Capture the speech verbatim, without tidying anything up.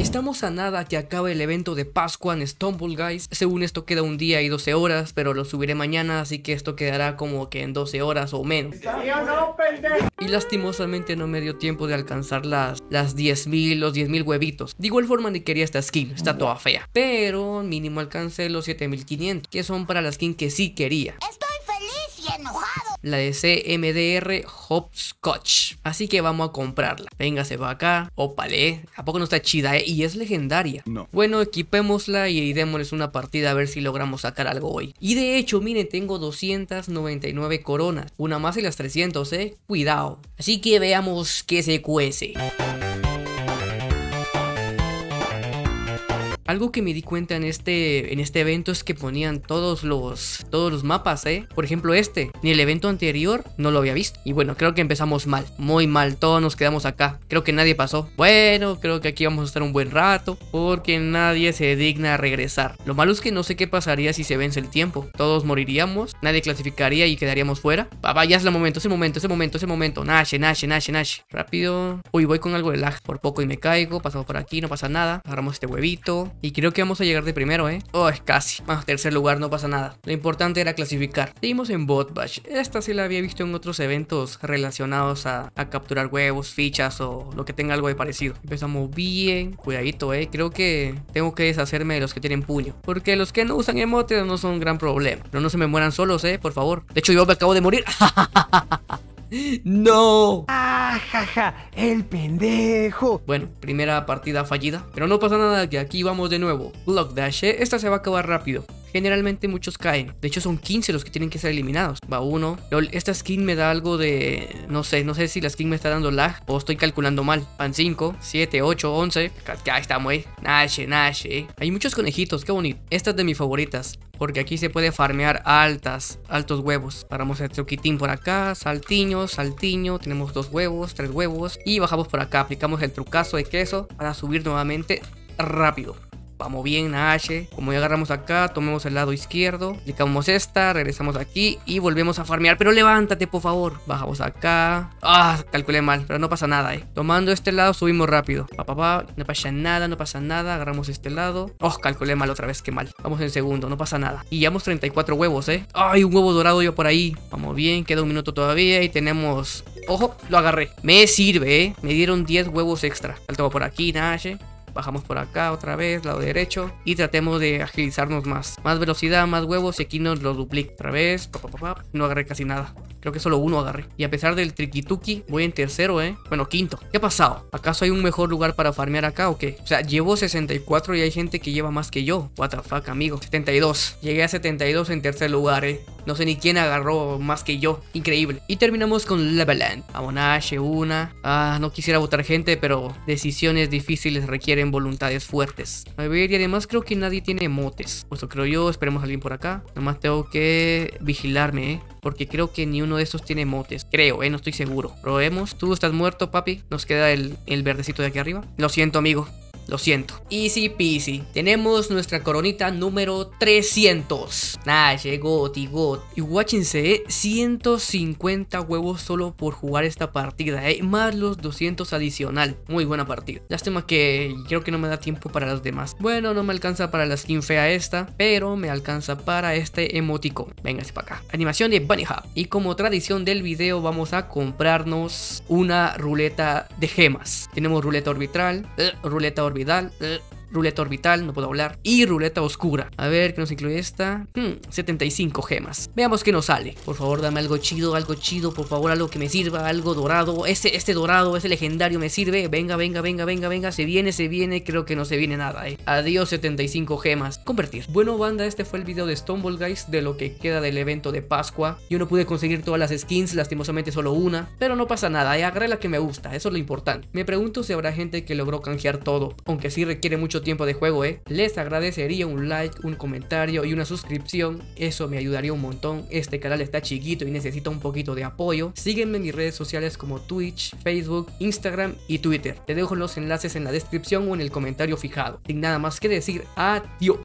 Estamos a nada que acabe el evento de Pascua en Stumble Guys. Según esto queda un día y doce horas, pero lo subiré mañana, así que esto quedará como que en doce horas o menos. Y lastimosamente no me dio tiempo de alcanzar las, las diez mil, los diez mil huevitos. De igual forma ni quería esta skin, está toda fea. Pero mínimo alcancé los siete mil quinientos, que son para la skin que sí quería. Estoy feliz y enojado. La de C M D R Hopscotch. Así que vamos a comprarla. Venga, se va acá. Ópale. ¿A poco no está chida, eh? Y es legendaria. No. Bueno, equipémosla y démosles una partida a ver si logramos sacar algo hoy. Y de hecho, miren, tengo doscientas noventa y nueve coronas. Una más y las trescientas, eh. Cuidado. Así que veamos qué se cuece. Algo que me di cuenta en este, en este evento es que ponían todos los, todos los mapas, ¿eh? Por ejemplo este, ni el evento anterior no lo había visto. Y bueno, creo que empezamos mal, muy mal, todos nos quedamos acá. Creo que nadie pasó. Bueno, creo que aquí vamos a estar un buen rato, porque nadie se digna a regresar. Lo malo es que no sé qué pasaría si se vence el tiempo. Todos moriríamos, nadie clasificaría y quedaríamos fuera. Papá, ya es el momento, ese momento, ese momento, ese momento. Nashe, nashe, nashe, nashe. Rápido. Uy, voy con algo de lag. Por poco y me caigo, pasamos por aquí, no pasa nada. Agarramos este huevito. Y creo que vamos a llegar de primero, ¿eh? Oh, es casi. Ah, tercer lugar, no pasa nada. Lo importante era clasificar. Seguimos en Bot Bash. Esta sí la había visto en otros eventos relacionados a, a capturar huevos, fichas o lo que tenga algo de parecido. Empezamos bien. Cuidadito, ¿eh? Creo que tengo que deshacerme de los que tienen puño. Porque los que no usan emotes no son un gran problema. Pero no se me mueran solos, ¿eh? Por favor. De hecho, yo me acabo de morir. ¡No! ¡Ah, jaja! ¡El pendejo! Bueno, primera partida fallida. Pero no pasa nada, que aquí vamos de nuevo. Block Dash, ¿eh? Esta se va a acabar rápido. Generalmente muchos caen. De hecho son quince los que tienen que ser eliminados. Va uno. Lol, esta skin me da algo de... No sé, no sé si la skin me está dando lag o estoy calculando mal. Van cinco, siete, ocho, once. Ahí estamos, eh. Nashe, nashe. Hay muchos conejitos, qué bonito. Esta es de mis favoritas, porque aquí se puede farmear altas, altos huevos. Paramos el truquitín por acá. Saltiño, saltiño. Tenemos dos huevos, tres huevos. Y bajamos por acá. Aplicamos el trucazo de queso para subir nuevamente rápido. Vamos bien, Nashe. Como ya agarramos acá, tomemos el lado izquierdo. Aplicamos esta, regresamos aquí y volvemos a farmear. Pero levántate, por favor. Bajamos acá. Ah, calculé mal, pero no pasa nada, eh. Tomando este lado, subimos rápido. Pa, pa, pa. No pasa nada, no pasa nada. Agarramos este lado. Oh, calculé mal otra vez, qué mal. Vamos en segundo, no pasa nada. Y llevamos treinta y cuatro huevos, eh. Ay, un huevo dorado yo por ahí. Vamos bien, queda un minuto todavía y tenemos... Ojo, lo agarré. Me sirve, eh. Me dieron diez huevos extra. Saltamos por aquí, Nashe. Bajamos por acá otra vez, lado derecho. Y tratemos de agilizarnos más. Más velocidad, más huevos y aquí nos lo duplica. Otra vez. Pa, pa, pa, pa. No agarré casi nada. Creo que solo uno agarré. Y a pesar del triquituki, voy en tercero, ¿eh? Bueno, quinto. ¿Qué ha pasado? ¿Acaso hay un mejor lugar para farmear acá o qué? O sea, llevo sesenta y cuatro y hay gente que lleva más que yo. What the fuck, amigo. setenta y dos. Llegué a setenta y dos en tercer lugar, ¿eh? No sé ni quién agarró más que yo. Increíble. Y terminamos con Leveland. Abonache, una. Ah, no quisiera votar gente, pero decisiones difíciles requieren voluntades fuertes. A ver, y además creo que nadie tiene emotes. Pues lo creo yo. Esperemos a alguien por acá. Nomás tengo que vigilarme, ¿eh? Porque creo que ni uno de estos tiene emotes. Creo, eh, no estoy seguro. Probemos. Tú estás muerto, papi. Nos queda el, el verdecito de aquí arriba. Lo siento, amigo. Lo siento. Easy peasy. Tenemos nuestra coronita número trescientos. Nah, llegó, Goti, Goti. Y guáchense, eh, ciento cincuenta huevos solo por jugar esta partida, eh. Más los doscientos adicional. Muy buena partida. Lástima que creo que no me da tiempo para las demás. Bueno, no me alcanza para la skin fea esta, pero me alcanza para este emoticón. Véngase para acá. Animación de Bunny Hub. Y como tradición del video, vamos a comprarnos una ruleta de gemas. Tenemos ruleta orbital, eh, ruleta orbital. Orbital, uh, ruleta orbital, no puedo hablar. Y ruleta oscura. A ver, ¿qué nos incluye esta? Hmm, setenta y cinco gemas. Veamos qué nos sale. Por favor, dame algo chido, algo chido. Por favor, algo que me sirva, algo dorado. Este, este dorado, ese legendario me sirve. Venga, venga, venga, venga, venga. Se viene, se viene. Creo que no se viene nada, eh. Adiós, setenta y cinco gemas. Convertir. Bueno, banda, este fue el video de Stumble Guys, de lo que queda del evento de Pascua. Yo no pude conseguir todas las skins, lastimosamente solo una. Pero no pasa nada, eh. Agarré la que me gusta. Eso es lo importante. Me pregunto si habrá gente que logró canjear todo, aunque sí requiere mucho tiempo de juego, eh. Les agradecería un like, un comentario y una suscripción. Eso me ayudaría un montón. Este canal está chiquito y necesita un poquito de apoyo. Sígueme en mis redes sociales como Twitch, Facebook, Instagram y Twitter. Te dejo los enlaces en la descripción o en el comentario fijado. Sin nada más que decir, adiós.